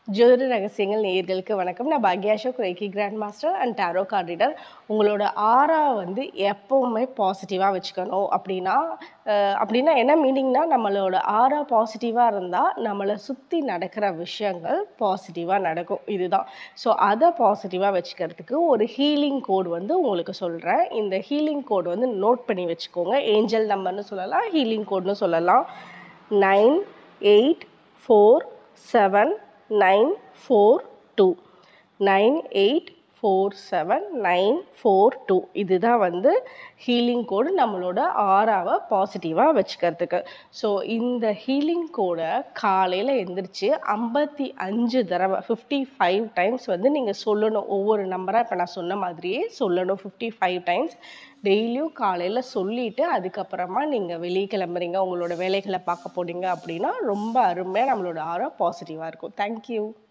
ஜோதிட ரகசியங்கள் நேயர்களுக்கு வணக்கம். நான் பாக்யாஷா குரேக்கி grand master and tarot card reader. உங்களோட ஆரா வந்து எப்போவுமே பாசிட்டிவாக வச்சுக்கணும் அப்படின்னா என்ன மீனிங்னா, நம்மளோட ஆரா பாசிட்டிவாக இருந்தால் நம்மளை சுற்றி நடக்கிற விஷயங்கள் பாசிட்டிவாக நடக்கும். இதுதான். ஸோ அதை பாசிட்டிவாக வச்சுக்கிறதுக்கு ஒரு ஹீலிங் கோட் வந்து உங்களுக்கு சொல்கிறேன். இந்த ஹீலிங் கோட் வந்து நோட் பண்ணி வச்சுக்கோங்க. ஏஞ்சல் நம்பர்னு சொல்லலாம், ஹீலிங் கோட்னு சொல்லலாம். 9847942942 9847942942 இதுதான் வந்து ஹீலிங் கோடு நம்மளோட ஆராவை பாசிட்டிவாக வச்சுக்கிறதுக்கு. ஸோ இந்த ஹீலிங் கோடை காலையில் எழுந்திரிச்சு 55 தடவை 55 டைம்ஸ் வந்து நீங்கள் சொல்லணும். ஒவ்வொரு நம்பராக இப்போ நான் சொன்ன மாதிரியே சொல்லணும் 55 டைம்ஸ். டெய்லியும் காலையில் சொல்லிவிட்டு அதுக்கப்புறமா நீங்கள் வெளியே கிளம்புறீங்க, உங்களோட வேலைகளை பார்க்க போனீங்க அப்படின்னா ரொம்ப அருமையாக நம்மளோட ஆரா பாசிட்டிவாக இருக்கும். தேங்க்யூ.